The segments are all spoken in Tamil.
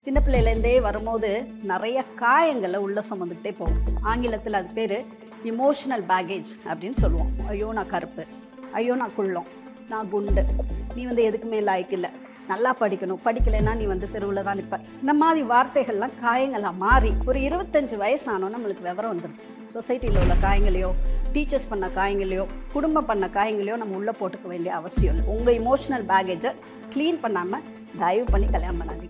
சின்ன பிள்ளையிலேருந்தே வரும்போது நிறைய காயங்களை உள்ள சுமந்துக்கிட்டே போகும். ஆங்கிலத்தில் அது பேர் இமோஷனல் பேகேஜ் அப்படின்னு சொல்லுவோம். ஐயோ நான் கருப்பு, ஐயோ நான் குள்ளம், நான் குண்டு, நீ எதுக்குமே லாய்க்கு இல்லை, நல்லா படிக்கணும், படிக்கலைன்னா நீ தெருவில் தான் நிற்ப. இந்த மாதிரி வார்த்தைகள்லாம் காயங்களாக மாறி ஒரு 25 வயசானோ நம்மளுக்கு விவரம் வந்துருச்சு. சொசைட்டியில் உள்ள காயங்களையோ, டீச்சர்ஸ் பண்ண காயங்களையோ, குடும்பம் பண்ண காயங்களையோ நம்ம உள்ளே போட்டுக்க வேண்டிய அவசியம் இல்லை. உங்கள் இமோஷனல் பேகேஜை க்ளீன் பண்ணாமல் தயவு பண்ணி கல்யாணம் பண்ணாதீங்க.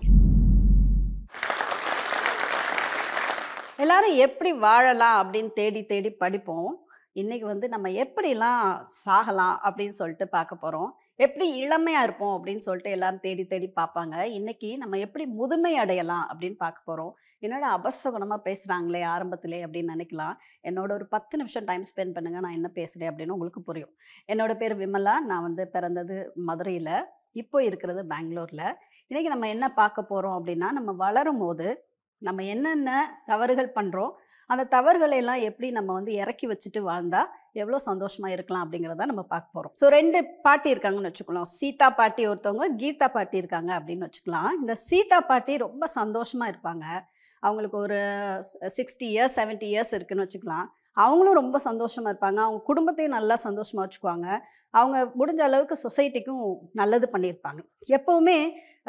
எல்லாரும் எப்படி வாழலாம் அப்படின்னு தேடி தேடி படிப்போம். இன்றைக்கி நம்ம எப்படிலாம் சாகலாம் அப்படின்னு சொல்லிட்டு பார்க்க போகிறோம். எப்படி இளமையாக இருப்போம் அப்படின்னு சொல்லிட்டு எல்லாரும் தேடி தேடி பார்ப்பாங்க. இன்றைக்கி நம்ம எப்படி முதுமை அடையலாம் அப்படின்னு பார்க்க போகிறோம். என்னோட அபசகுணமாக பேசுகிறாங்களே ஆரம்பத்திலே அப்படின்னு நினைக்கலாம். என்னோட ஒரு 10 நிமிஷம் டைம் ஸ்பெண்ட் பண்ணுங்கள், நான் என்ன பேசுகிறேன் அப்படின்னு உங்களுக்கு புரியும். என்னோடய பேர் விமலா. நான் பிறந்தது மதுரையில், இப்போ இருக்கிறது பெங்களூரில். இன்றைக்கி நம்ம என்ன பார்க்க போகிறோம் அப்படின்னா, நம்ம வளரும் போது நம்ம என்னென்ன தவறுகள் பண்ணுறோம், அந்த தவறுகளை எல்லாம் எப்படி நம்ம இறக்கி வச்சுட்டு வாழ்ந்தால் எவ்வளோ சந்தோஷமாக இருக்கலாம் அப்படிங்கிறத நம்ம பார்க்க போகிறோம். ஸோ 2 பாட்டி இருக்காங்கன்னு வச்சுக்கலாம். சீதா பாட்டி ஒருத்தவங்க, கீதா பாட்டி இருக்காங்க அப்படின்னு வச்சுக்கலாம். இந்த சீதா பாட்டி ரொம்ப சந்தோஷமாக இருப்பாங்க. அவங்களுக்கு ஒரு 60 இயர்ஸ் 70 இயர்ஸ் இருக்குதுன்னு வச்சுக்கலாம். அவங்களும் ரொம்ப சந்தோஷமாக இருப்பாங்க. அவங்க குடும்பத்தையும் நல்லா சந்தோஷமாக வச்சுக்குவாங்க. அவங்க முடிஞ்ச அளவுக்கு சொசைட்டிக்கும் நல்லது பண்ணியிருப்பாங்க. எப்போவுமே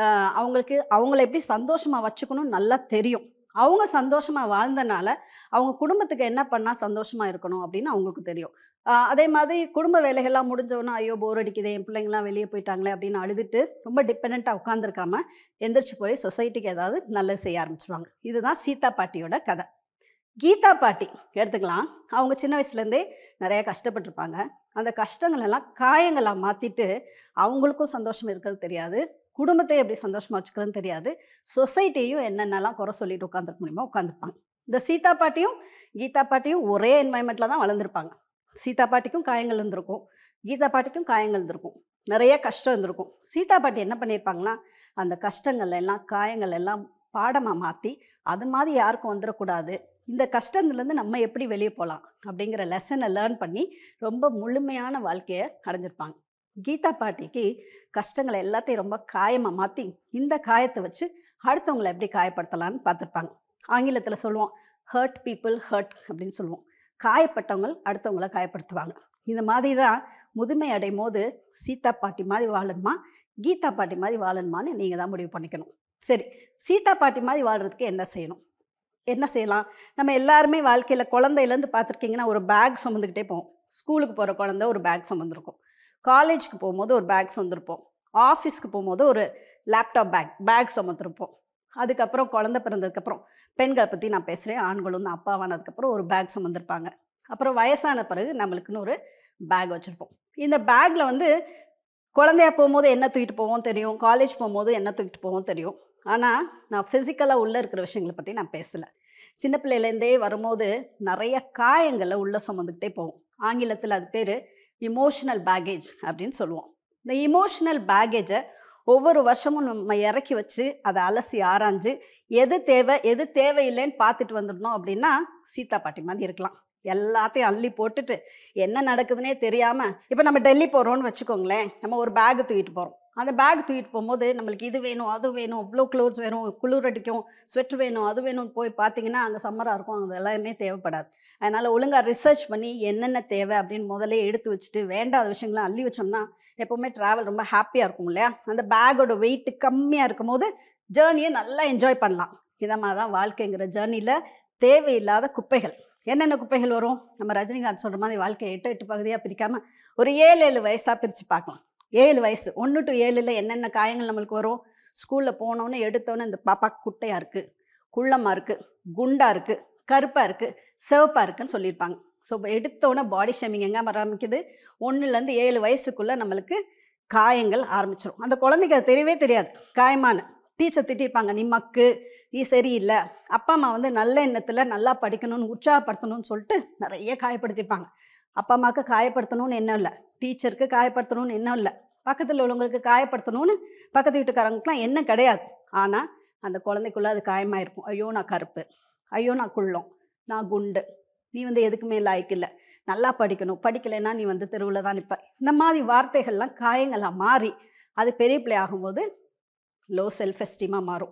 அவங்கள எப்படி சந்தோஷமாக வச்சுக்கணும்னு நல்லா தெரியும். அவங்க சந்தோஷமாக வாழ்ந்தனால அவங்க குடும்பத்துக்கு என்ன பண்ணால் சந்தோஷமாக இருக்கணும் அப்படின்னு அவங்களுக்கு தெரியும். அதே மாதிரி குடும்ப வேலைகள்லாம் முடிஞ்சவொன்னே ஐயோ போர் அடிக்குது, என் பிள்ளைங்களாம் வெளியே போயிட்டாங்களே அப்படின்னு அழுதுட்டு ரொம்ப டிபெண்ட்டாக உட்காந்துருக்காம எந்திரிச்சு போய் சொசைட்டிக்கு ஏதாவது நல்லது செய்ய ஆரம்பிச்சிருவாங்க. இதுதான் சீதா பாட்டியோட கதை. கீதா பாட்டி எடுத்துக்கலாம். அவங்க சின்ன வயசுலேருந்தே நிறையா கஷ்டப்பட்டுருப்பாங்க. அந்த கஷ்டங்களெல்லாம் காயங்களாக மாற்றிட்டு அவங்களுக்கும் சந்தோஷம் இருக்கிறது தெரியாது, குடும்பத்தையும் எப்படி சந்தோஷமாக வச்சுக்கிறதுன்னு தெரியாது, சொசைட்டியும் என்னென்னலாம் குறை சொல்லிட்டு உட்காந்துருக்க முடியுமோ உட்காந்துருப்பாங்க. இந்த சீதா பாட்டியும் கீதா பாட்டியும் ஒரே என்வாயன்மெண்ட்டில் தான் வளர்ந்துருப்பாங்க. சீதா பாட்டிக்கும் காயங்கள் இருந்திருக்கும், கீதா பாட்டிக்கும் காயங்கள் இருந்திருக்கும், நிறைய கஷ்டம் இருந்திருக்கும். சீதா பாட்டி என்ன பண்ணியிருப்பாங்கன்னா, அந்த கஷ்டங்கள் எல்லாம் காயங்கள் எல்லாம் பாடமாக மாற்றி அது மாதிரி யாருக்கும் வந்துடக்கூடாது, இந்த கஷ்டத்துலேருந்து நம்ம எப்படி வெளியே போகலாம் அப்படிங்கிற லெசனை லேர்ன் பண்ணி ரொம்ப முழுமையான வாழ்க்கையை அடைஞ்சிருப்பாங்க. கீதா பாட்டிக்கு கஷ்டங்களை எல்லாத்தையும் ரொம்ப காயமாக மாற்றி இந்த காயத்தை வச்சு அடுத்தவங்களை எப்படி காயப்படுத்தலான்னு பார்த்துருப்பாங்க. ஆங்கிலத்தில் சொல்லுவோம் ஹர்ட் பீப்புள் ஹர்ட் அப்படின்னு சொல்லுவோம். காயப்பட்டவங்க அடுத்தவங்களை காயப்படுத்துவாங்க. இந்த மாதிரி தான் முதுமை அடையும் போது சீதா பாட்டி மாதிரி வாழணுமா, கீதா பாட்டி மாதிரி வாழணுமான்னு நீங்கள் தான் முடிவு பண்ணிக்கணும். சரி, சீதா பாட்டி மாதிரி வாழ்கிறதுக்கு என்ன செய்யணும், என்ன செய்யலாம்? நம்ம எல்லாருமே வாழ்க்கையில் குழந்தையிலேருந்து பார்த்துருக்கீங்கன்னா ஒரு பேக் சுமந்துக்கிட்டே போவோம். ஸ்கூலுக்கு போகிற குழந்தை ஒரு பேக் சுமந்துருக்கும், காலேஜுக்கு போகும்போது ஒரு பேக் சுமந்துருப்போம், ஆஃபீஸ்க்கு போகும்போது ஒரு லேப்டாப் பேக் சுமந்துருப்போம். அதுக்கப்புறம் குழந்தை பிறந்ததுக்கப்புறம் பெண்களை பற்றி நான் பேசுகிறேன், ஆண்களும் தான் அப்பாவானதுக்கப்புறம் ஒரு பேக் சுமந்துருப்பாங்க. அப்புறம் வயசான பிறகு நம்மளுக்குன்னு ஒரு பேக் வச்சுருப்போம். இந்த பேக்கில் குழந்தையா போகும்போது என்ன தூக்கிட்டு போவோம் தெரியும், காலேஜ் போகும்போது என்ன தூக்கிட்டு போவோம் தெரியும். ஆனால் நான் ஃபிசிக்கலாக உள்ளே இருக்கிற விஷயங்களை பற்றி நான் பேசலை. சின்ன பிள்ளையிலேருந்தே வரும்போது நிறைய காயங்களை உள்ளே சுமந்துக்கிட்டே போவோம். ஆங்கிலத்தில் அது பேர் இமோஷனல் பேகேஜ் அப்படின்னு சொல்லுவோம். இந்த இமோஷனல் பேகேஜை ஒவ்வொரு வருஷமும் நம்ம இறக்கி வச்சு அதை அலசி ஆராய்ஞ்சு எது தேவை எது தேவையில்லைன்னு பார்த்துட்டு வந்துடணும் அப்படின்னா சீதா பாட்டி மாதிரி இருக்கலாம். எல்லாத்தையும் அள்ளி போட்டுட்டு என்ன நடக்குதுன்னே தெரியாமல், இப்போ நம்ம டெல்லி போகிறோன்னு வச்சுக்கோங்களேன், நம்ம ஒரு பேகு தூக்கிட்டு போகிறோம். அந்த பேக் தூக்கிட்டு போகும்போது நம்மளுக்கு இது வேணும் அது வேணும், இவ்வளோ க்ளோத்ஸ் வேணும், குளிர் அடிக்கும், ஸ்வெட்டர் வேணும், அது வேணும்னு போய் பார்த்தீங்கன்னா அங்கே சம்மராக இருக்கும், அது எல்லாமே தேவைப்படாது. அதனால் ஒழுங்காக ரிசர்ச் பண்ணி என்னென்ன தேவை அப்படின்னு முதலே எடுத்து வச்சுட்டு வேண்டாத விஷயங்கள்லாம் அள்ளி வச்சோம்னா எப்போவுமே ட்ராவல் ரொம்ப ஹாப்பியாக இருக்கும் இல்லையா? அந்த பேக்கோட வெயிட்டு கம்மியாக இருக்கும் போது ஜேர்னியை நல்லா என்ஜாய் பண்ணலாம். இதை மாதிரி தான் வாழ்க்கைங்கிற ஜேர்னியில் தேவையில்லாத குப்பைகள். என்னென்ன குப்பைகள் வரும்? நம்ம ரஜினிகாந்த் சொல்கிற மாதிரி வாழ்க்கையை 8 பகுதியாக பிரிக்காமல் ஒரு 7 வயசாக பிரித்து பார்க்கலாம். 7 வயசு 1 to 7 என்னென்ன காயங்கள் நம்மளுக்கு வரும்? ஸ்கூலில் போனோன்னே எடுத்தோன்னே இந்த பாப்பா குட்டையாக இருக்குது, குள்ளமாக இருக்குது, குண்டாக இருக்குது, கருப்பாக இருக்குது, சிவப்பாக இருக்குதுன்னு சொல்லியிருப்பாங்க. ஸோ எடுத்தோன்னே பாடி ஷேமிங் எங்கே ஆரம்பிக்குது? 1லேருந்து 7 வயசுக்குள்ளே நம்மளுக்கு காயங்கள் ஆரம்பிச்சிடும். அந்த குழந்தைக்கு அது தெரியவே தெரியாது காயமானு. டீச்சர் திட்டிருப்பாங்க, நீ மக்கு, நீ சரியில்லை. அப்பா அம்மா நல்ல எண்ணத்தில் நல்லா படிக்கணும்னு உற்சாகப்படுத்தணும்னு சொல்லிட்டு நிறைய காயப்படுத்தியிருப்பாங்க. அப்பா அம்மாவுக்கு காயப்படுத்தணும்னு எண்ணம் இல்லை, டீச்சருக்கு காயப்படுத்தணும்னு எண்ணம் இல்லை, பக்கத்தில் உள்ளவங்களுக்கு காயப்படுத்தணும்னு பக்கத்து வீட்டுக்காரங்களுக்குலாம் எண்ணம் கிடையாது. ஆனால் அந்த குழந்தைக்குள்ளே அது காயமாக இருக்கும். ஐயோ நான் கருப்பு, ஐயோ நான் குள்ளம், நான் குண்டு, நீ எதுக்குமே லாய்க்கு இல்லை, நல்லா படிக்கணும், படிக்கலைன்னா நீ தெருவில் தான் நிற்ப. இந்த மாதிரி வார்த்தைகள்லாம் காயங்களாக மாறி அது பெரிய பிள்ளை ஆகும்போது லோ செல்ஃப் எஸ்டீமாக மாறும்.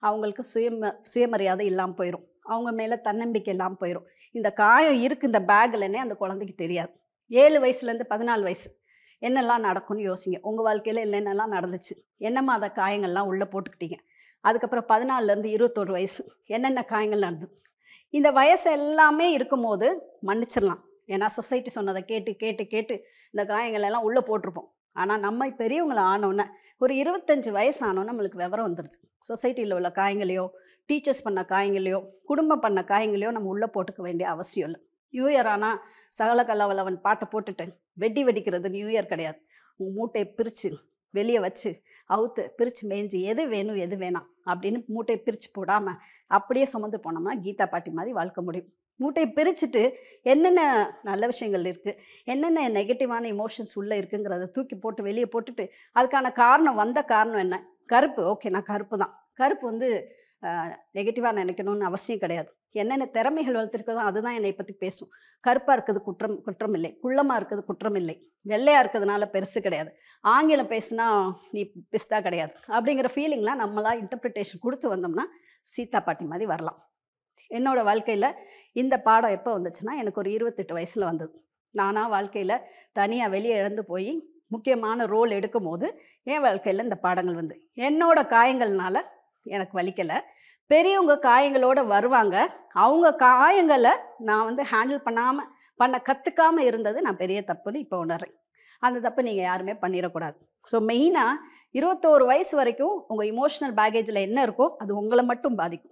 அவங்களுக்கு சுயமரியாதை இல்லாமல் போயிடும். அவங்க மேலே தன்னம்பிக்கை இல்லாமல் போயிடும். இந்த காயம் இருக்குது இந்த பேக்லன்னே அந்த குழந்தைக்கு தெரியாது. 7 வயசுலேருந்து 14 வயசு என்னெல்லாம் நடக்கும்னு யோசிங்க. உங்கள் வாழ்க்கையில் என்னென்னலாம் நடந்துச்சு, என்னம்மா அந்த காயங்கள்லாம் உள்ளே போட்டுக்கிட்டீங்க. அதுக்கப்புறம் 14லேருந்து 21 வயசு என்னென்ன காயங்கள் நடந்தது. இந்த வயசு எல்லாமே இருக்கும்போது மன்னிச்சிடலாம். ஏன்னா சொசைட்டி சொன்னதை கேட்டு கேட்டு கேட்டு இந்த காயங்கள் எல்லாம் உள்ளே போட்டிருப்போம். ஆனால் நம்ம பெரியவங்கள ஆனோன்னே ஒரு 25 வயசு ஆனோன்னு நம்மளுக்கு விவரம் வந்துடுது. சொசைட்டியில் உள்ள காயங்களையோ, டீச்சர்ஸ் பண்ண காயங்களையோ, குடும்பம் பண்ண காயங்களையோ நம்ம உள்ளே போட்டுக்க வேண்டிய அவசியம் இல்லை. நியூ இயர் ஆனால் சகல கல்லவல்லவன் பாட்டை போட்டுட்டு வெடிக்கிறது நியூ இயர் கிடையாது. உங்கள் மூட்டையை பிரித்து வெளியே வச்சு அவுத்து பிரித்து மேய்ஞ்சி எது வேணும் எது வேணாம் அப்படின்னு மூட்டையை பிரித்து போடாமல் அப்படியே சுமந்து போனோம்னா கீதா பாட்டி மாதிரி வாழ்க்கை முடியும். மூட்டையை பிரிச்சுட்டு என்னென்ன நல்ல விஷயங்கள் இருக்குது, என்னென்ன நெகட்டிவான இமோஷன்ஸ் உள்ளே இருக்குங்கிறத தூக்கி போட்டு வெளியே போட்டுட்டு அதுக்கான காரணம் வந்த காரணம் என்ன. கருப்பு, ஓகே நான் கருப்பு தான். கருப்பு வந்து நெகட்டிவாக நினைக்கணும்னு அவசியம் கிடையாது. என்னென்ன திறமைகள் வளர்த்துருக்கதோ அதுதான் என்னை பற்றி பேசும். கருப்பாக இருக்கிறது குற்றம் இல்லை, குள்ளமாக இருக்கிறது குற்றம் இல்லை, வெள்ளையாக இருக்கிறதுனால பெருசு கிடையாது, ஆங்கிலம் பேசுனா நீ பிஸ்தா கிடையாது அப்படிங்கிற ஃபீலிங்லாம் நம்மளாக இன்டர்பிரிட்டேஷன் கொடுத்து வந்தோம்னா சீதா பாட்டி மாதிரி வரலாம். என்னோடய வாழ்க்கையில் இந்த பாடம் எப்போ வந்துச்சுன்னா எனக்கு ஒரு 28 வயசில் வந்தது. நானாக வாழ்க்கையில் தனியாக வெளியே இழந்து போய் முக்கியமான ரோல் எடுக்கும் போது என் வாழ்க்கையில் இந்த பாடங்கள் வந்து என்னோடய காயங்கள்னால எனக்கு வலிக்கலை. பெரியவங்க காயங்களோடு வருவாங்க. அவங்க காயங்களை நான் வந்து ஹேண்டில் பண்ண கற்றுக்காமல் இருந்தது நான் பெரிய தப்புன்னு இப்போ உணர்றேன். அந்த தப்பு நீங்கள் யாருமே பண்ணிடக்கூடாது. ஸோ மெயினாக 21 வயசு வரைக்கும் உங்கள் இமோஷனல் பேகேஜில் என்ன இருக்கோ அது உங்களை மட்டும் பாதிக்கும்.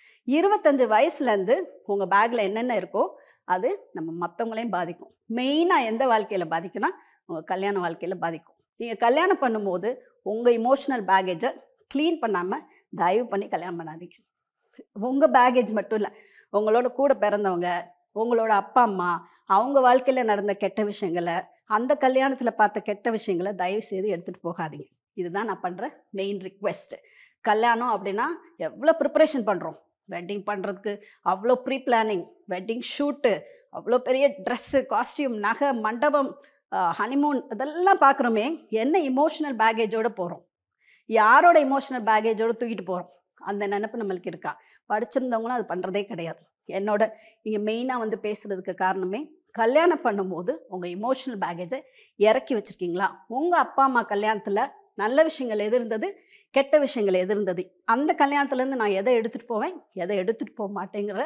25 வயசுலேருந்து உங்கள் பேக்கில் என்னென்ன இருக்கோ அது நம்ம மற்றவங்களையும் பாதிக்கும். மெயினாக எந்த வாழ்க்கையில் பாதிக்கும்னா உங்கள் கல்யாண வாழ்க்கையில் பாதிக்கும். நீங்கள் கல்யாணம் பண்ணும்போது உங்கள் இமோஷனல் பேகேஜை க்ளீன் பண்ணாமல் தயவு பண்ணி கல்யாணம் பண்ணாதீங்க. உங்கள் பேகேஜ் மட்டும் இல்லை, உங்களோட கூட பிறந்தவங்க, உங்களோட அப்பா அம்மா, அவங்க வாழ்க்கையில் நடந்த கெட்ட விஷயங்களை, அந்த கல்யாணத்தில் பார்த்த கெட்ட விஷயங்களை தயவு செய்து எடுத்துகிட்டு போகாதீங்க. இதுதான் நான் பண்ணுற மெயின் ரிக்வெஸ்ட்டு. கல்யாணம் அப்படின்னா எவ்வளோ ப்ரிப்பரேஷன் பண்ணுறோம். வெட்டிங் பண்ணுறதுக்கு அவ்வளோ ப்ரீ பிளானிங், வெட்டிங் ஷூட்டு, அவ்வளோ பெரிய ட்ரெஸ்ஸு, காஸ்டியூம், நகை, மண்டபம், ஹனிமூன் இதெல்லாம் பார்க்குறோமே. என்ன இமோஷனல் பேகேஜோடு போகிறோம், யாரோட இமோஷனல் பேகேஜோடு தூக்கிட்டு போகிறோம், அந்த நினைப்பு நம்மளுக்கு இருக்கா? படிச்சிருந்தவங்களும் அது பண்ணுறதே கிடையாது. நீங்கள் மெயினாக வந்து பேசுகிறதுக்கு காரணமே கல்யாணம் பண்ணும்போது உங்கள் இமோஷனல் பேகேஜை இறக்கி வச்சுருக்கீங்களா? உங்கள் அப்பா அம்மா கல்யாணத்தில் நல்ல விஷயங்கள் எது இருந்தது, கெட்ட விஷயங்கள் எது இருந்தது, அந்த கல்யாணத்துலேருந்து நான் எதை எடுத்துகிட்டு போவேன், எதை எடுத்துகிட்டு போக மாட்டேங்கிற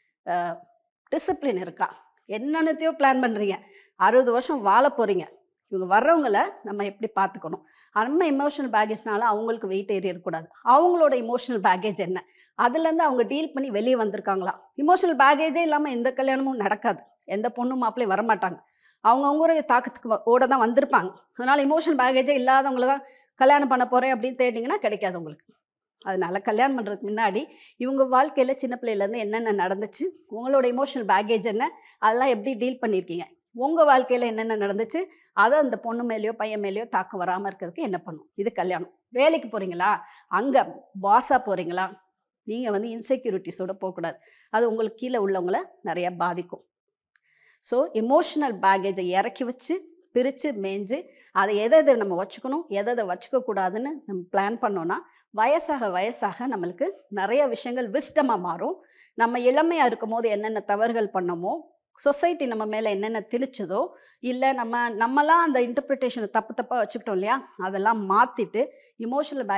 டிசிப்ளின் இருக்கா? என்னென்னத்தையோ பிளான் பண்ணுறீங்க, 60 வருஷம் வாழ போகிறீங்க. இவங்க வர்றவங்கள நம்ம எப்படி பார்த்துக்கணும், நம்ம இமோஷனல் பேகேஜ்னால அவங்களுக்கு வெயிட் ஏறி இருக்கக்கூடாது. அவங்களோட இமோஷனல் பேகேஜ் என்ன, அதுலேருந்து அவங்க டீல் பண்ணி வெளியே வந்திருக்காங்களா? இமோஷனல் பேகேஜே இல்லாமல் எந்த கல்யாணமும் நடக்காது. எந்த பொண்ணும் மாப்பிள்ளையும் வரமாட்டாங்க. அவங்கவுங்க தாக்கத்துக்கு ஓட தான் வந்திருப்பாங்க. அதனால் இமோஷனல் பேகேஜே இல்லாதவங்கள தான் கல்யாணம் பண்ண போகிறேன் அப்படின்னு தேடிங்கன்னா கிடைக்காது உங்களுக்கு. அதனால் கல்யாணம் பண்ணுறதுக்கு முன்னாடி இவங்க வாழ்க்கையில் சின்ன பிள்ளையிலேருந்து என்னென்ன நடந்துச்சு, உங்களோட இமோஷனல் பேகேஜ் என்ன, அதெல்லாம் எப்படி டீல் பண்ணியிருக்கீங்க, உங்கள் வாழ்க்கையில் என்னென்ன நடந்துச்சு, அதை அந்த பொண்ணு மேலேயோ பையன் மேலேயோ தாக்கம் வராமல் இருக்கிறதுக்கு என்ன பண்ணும். இது கல்யாணம். வேலைக்கு போகிறீங்களா, அங்கே பாஸாக போகிறீங்களா, நீங்கள் வந்து இன்செக்யூரிட்டிஸோடு போகக்கூடாது. அது உங்களுக்கு கீழே உள்ளவங்கள நிறையா பாதிக்கும். ஸோ எமோஷனல் பேகேஜை இறக்கி வச்சு பிரித்து மேய்ஞ்சு அதை எதை நம்ம வச்சுக்கணும், எதை வச்சுக்கக்கூடாதுன்னு நம்ம பிளான் பண்ணோன்னா வயசாக நம்மளுக்கு நிறைய விஷயங்கள் விஸ்டமாக மாறும். நம்ம இளமையாக இருக்கும் போது என்னென்ன தவறுகள் பண்ணமோ, சொசைட்டி நம்ம மேலே என்னென்ன திணிச்சதோ, இல்லை நம்மலாம் அந்த இன்டர்பிரிட்டேஷனை தப்பாக வச்சுக்கிட்டோம் இல்லையா, அதெல்லாம் மாற்றிட்டு இமோஷனல்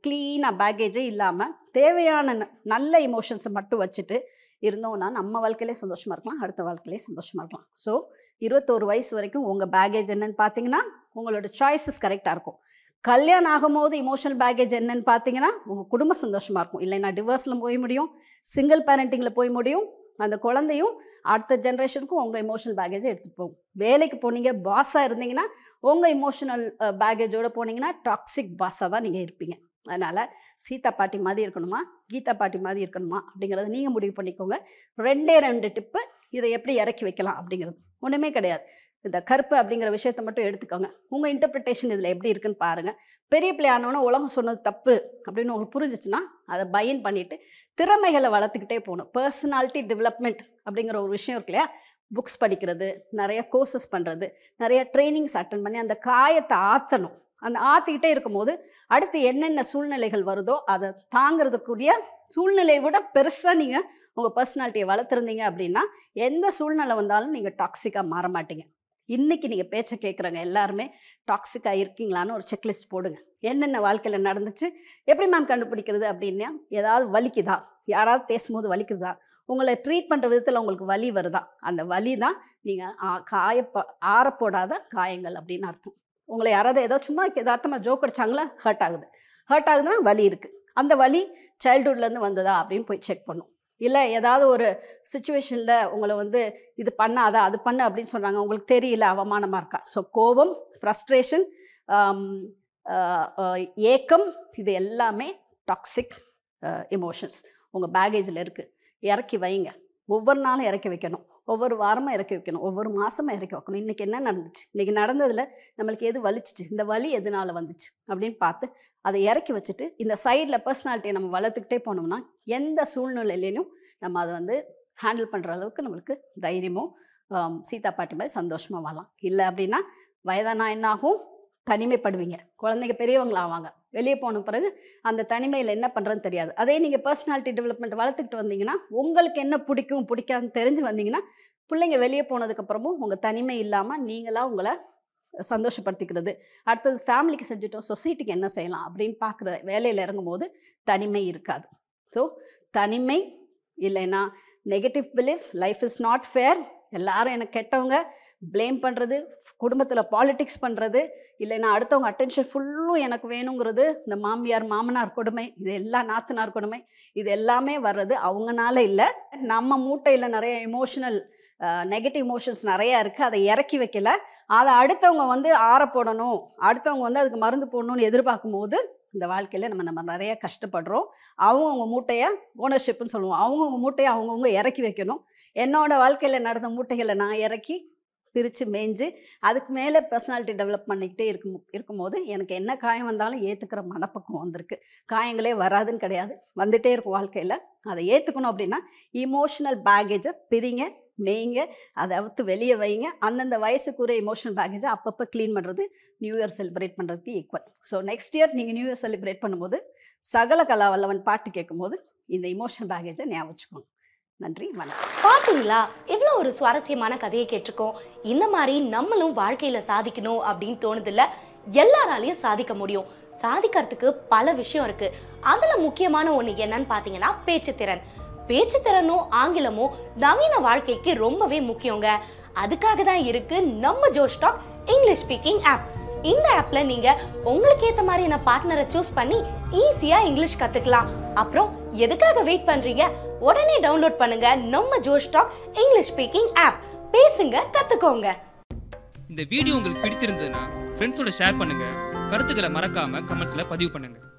பேகேஜே இல்லாமல் தேவையான நல்ல இமோஷன்ஸை மட்டும் வச்சுட்டு இருந்தோம்னா நம்ம வாழ்க்கையிலே சந்தோஷமாக இருக்கலாம், அடுத்த வாழ்க்கையிலே சந்தோஷமாக இருக்கலாம். ஸோ 21 வயசு வரைக்கும் உங்கள் பேகேஜ் என்னன்னு பார்த்தீங்கன்னா உங்களோட சாய்ஸஸ் கரெக்டாக இருக்கும். கல்யாணம் ஆகும்போது இமோஷனல் பேகேஜ் என்னன்னு பார்த்தீங்கன்னா உங்கள் குடும்பம் சந்தோஷமாக இருக்கும். இல்லைன்னா டிவோர்ஸில் போய் முடியும், சிங்கிள் பேரண்டிங்கில் போய் முடியும். அந்த குழந்தையும் அடுத்த ஜென்ரேஷனுக்கும் உங்கள் இமோஷனல் பேகேஜை எடுத்துகிட்டு போகும். வேலைக்கு போனீங்க, பாஸாக இருந்தீங்கன்னா உங்கள் இமோஷனல் பேகேஜோடு போனீங்கன்னா டாக்ஸிக் பாஸாக தான் நீங்கள் இருப்பீங்க. அதனால் சீதா பாட்டி மாதிரி இருக்கணுமா, கீதா பாட்டி மாதிரி இருக்கணுமா அப்படிங்கிறத நீங்கள் முடிவு பண்ணிக்கோங்க. 2 டிப்பு இதை எப்படி இறக்கி வைக்கலாம் அப்படிங்கிறது ஒன்றுமே கிடையாது. இந்த கருப்பு அப்படிங்கிற விஷயத்த மட்டும் எடுத்துக்கோங்க. உங்கள் இன்டர்பிரிட்டேஷன் இதில் எப்படி இருக்குன்னு பாருங்கள். பெரிய பிள்ளையானோன்னா உலகம் சொன்னது தப்பு அப்படின்னு உங்களுக்கு புரிஞ்சிச்சுன்னா அதை பைன் பண்ணிவிட்டு திறமைகளை வளர்த்துக்கிட்டே போகணும். பர்சனாலிட்டி டெவலப்மெண்ட் அப்படிங்கிற ஒரு விஷயம் இருக்கு இல்லையா, புக்ஸ் படிக்கிறது, நிறைய கோர்சஸ் பண்ணுறது, நிறைய ட்ரைனிங்ஸ் அட்டன் பண்ணி அந்த காயத்தை ஆற்றணும். அந்த ஆற்றிக்கிட்டே இருக்கும்போது அடுத்து என்னென்ன சூழ்நிலைகள் வருதோ அதை தாங்கிறதுக்குரிய சூழ்நிலையை விட பெருசாக நீங்கள் உங்கள் பர்சனாலிட்டியை வளர்த்துருந்தீங்க அப்படின்னா எந்த சூழ்நிலை வந்தாலும் நீங்கள் டாக்ஸிக்காக மாற மாட்டீங்க. இன்றைக்கி நீங்கள் பேச்சை கேட்குறவங்க எல்லாருமே டாக்ஸிக்காக இருக்கீங்களான்னு ஒரு செக்லிஸ்ட் போடுங்க. என்னென்ன வாழ்க்கையில் நடந்துச்சு, எப்படி மேம் கண்டுபிடிக்கிறது அப்படின்னா, ஏதாவது வலிக்குதா, யாராவது பேசும்போது வலிக்குதா, உங்களை ட்ரீட் பண்ணுற விதத்தில் உங்களுக்கு வலி வருதா, அந்த வலி தான் நீங்கள் ஆறப்போடாத காயங்கள் அப்படின்னு அர்த்தம். உங்களை யாராவது ஏதோ சும்மா யதார்த்தமாக ஜோக் அடிச்சாங்களா, ஹர்ட் ஆகுதுன்னா வலி இருக்குது. அந்த வலி சைல்டுஹுட்லேருந்து வந்ததா அப்படின்னு போய் செக் பண்ணும். இல்லை ஏதாவது ஒரு சுச்சுவேஷனில் உங்களை வந்து இது பண்ணாதா அது பண்ண அப்படின்னு சொல்கிறாங்க, உங்களுக்கு தெரியல, அவமானமாக இருக்கா. ஸோ கோபம், ஃப்ரஸ்ட்ரேஷன், ஏக்கம், இது எல்லாமே டாக்ஸிக் எமோஷன்ஸ் உங்கள் பேகேஜில் இருக்குது. இறக்கி வைங்க. ஒவ்வொரு நாளும் இறக்கி வைக்கணும், ஒவ்வொரு வாரமாக இறக்கி வைக்கணும், ஒவ்வொரு மாதமாக இறக்கி வைக்கணும். இன்றைக்கி என்ன நடந்துச்சு, இன்றைக்கி நடந்ததில் நம்மளுக்கு எது வலிச்சிச்சு, இந்த வலி எதனால் வந்துச்சு அப்படின்னு பார்த்து அதை இறக்கி வச்சுட்டு இந்த சைடில் பர்சனாலிட்டியை நம்ம வளர்த்துக்கிட்டே போனோம்னா எந்த சூழ்நிலையிலையும் நம்ம அதை வந்து ஹேண்டில் பண்ணுற அளவுக்கு நம்மளுக்கு தைரியமும் சீதா பாட்டி மாதிரி சந்தோஷமாக வாழலாம். இல்லை அப்படின்னா வயதானா என்னாகும், தனிமைப்படுவீங்க. குழந்தைங்க பெரியவங்களாவாங்க. வெளியே போன பிறகு அந்த தனிமையில் என்ன பண்ணுறதுன்னு தெரியாது. அதே நீங்கள் பர்சனாலிட்டி டெவலப்மெண்ட் வளர்த்துக்கிட்டு வந்தீங்கன்னா, உங்களுக்கு என்ன பிடிக்கும் பிடிக்காதுன்னு தெரிஞ்சு வந்தீங்கன்னா, பிள்ளைங்க வெளியே போனதுக்கப்புறமும் உங்கள் தனிமை இல்லாமல் நீங்களாக உங்களை சந்தோஷப்படுத்திக்கிறது, அடுத்தது ஃபேமிலிக்கு செஞ்சுட்டோம், சொசைட்டிக்கு என்ன செய்யலாம் அப்படின்னு பார்க்குற வேலையில் இறங்கும்போது தனிமை இருக்காது. ஸோ தனிமை இல்லைன்னா negative beliefs, life is not fair, எல்லாரும் எனக்கு கெட்டவங்க, ப்ளேம் பண்ணுறது, குடும்பத்தில் பாலிட்டிக்ஸ் பண்ணுறது, இல்லைன்னா அடுத்தவங்க அட்டென்ஷன் ஃபுல்லும் எனக்கு வேணுங்கிறது, இந்த மாமியார் மாமனார் கொடுமை, இது எல்லாம் நாத்தனார் கொடுமை, இது எல்லாமே வர்றது அவங்கனால இல்லை. நம்ம மூட்டையில் நிறைய எமோஷனல் நெகட்டிவ் எமோஷன்ஸ் நிறையா இருக்குது, அதை இறக்கி வைக்கல. அதை அடுத்தவங்க வந்து ஆற போடணும், அடுத்தவங்க வந்து அதுக்கு மருந்து போடணும்னு எதிர்பார்க்கும் போது இந்த வாழ்க்கையில் நம்ம நிறைய கஷ்டப்படுறோம். அவங்கவுங்க மூட்டையை ஓனர்ஷிப்னு சொல்லுவோம், அவங்கவுங்க மூட்டையை அவங்கவுங்க இறக்கி வைக்கணும். என்னோடய வாழ்க்கையில் நடந்த மூட்டைகளை நான் இறக்கி பிரித்து மேய்ஞ்சு அதுக்கு மேலே பர்சனாலிட்டி டெவலப் பண்ணிக்கிட்டே இருக்கும்போது எனக்கு என்ன காயம் வந்தாலும் ஏற்றுக்கிற மனப்பக்குவம் வந்திருக்கு. காயங்களே வராதுன்னு கிடையாது, வந்துகிட்டே இருக்கும் வாழ்க்கையில். அதை ஏற்றுக்கணும் அப்படின்னா இமோஷனல் பேகேஜை பிரிங்க, மேய்ங்க, அதை அவுத்து வெளியே வைங்க. அந்தந்த வயசுக்குரிய இமோஷனல் பேகேஜை அப்பப்போ க்ளீன் பண்ணுறது நியூ இயர் செலிப்ரேட் பண்ணுறதுக்கு ஈக்குவல். ஸோ நெக்ஸ்ட் இயர் நீங்கள் நியூ இயர் செலிப்ரேட் பண்ணும்போது சகல கலாவல்லவன் பாட்டு கேட்கும்போது இந்த இமோஷனல் பேகேஜை ஞாபகம் வச்சுக்கோங்க. நன்றி, வணக்கம். பார்த்தீங்களா, இவ்வளோ ஒரு சுவாரஸ்யமான கதையை கேட்டிருக்கோம். இந்த மாதிரி நம்மளும் வாழ்க்கையில் சாதிக்கணும் அப்படின்னு தோணுதில்ல, எல்லாராலையும் சாதிக்க முடியும். சாதிக்கிறதுக்கு பல விஷயம் இருக்கு. அதில் முக்கியமான ஒன்று என்னன்னு பார்த்தீங்கன்னா பேச்சுத்திறன். பேச்சுத்திறனும் ஆங்கிலமும் நவீன வாழ்க்கைக்கு ரொம்பவே முக்கியங்க. அதுக்காக தான் இருக்கு நம்ம Josh Talk English speaking app. இந்த ஆப்ல நீங்க உங்களுக்கு ஏத்த மாதிரியான பார்ட்னரை சூஸ் பண்ணி ஈஸியா இங்கிலீஷ் கத்துக்கலாம். அப்புறம் எதுக்காக வெயிட் பண்றீங்க, உடனே டவுன்லோட் பண்ணுங்க நம்ம Josh Talk English speaking app. பேசுங்க, கத்துக்கோங்க. இந்த வீடியோ உங்களுக்கு பிடித்திருந்ததுன்னா ஃப்ரெண்ட்ஸோட ஷேர் பண்ணுங்க. கருத்துக்களை மறக்காம கமெண்ட்ஸ்ல பதிவு பண்ணுங்க.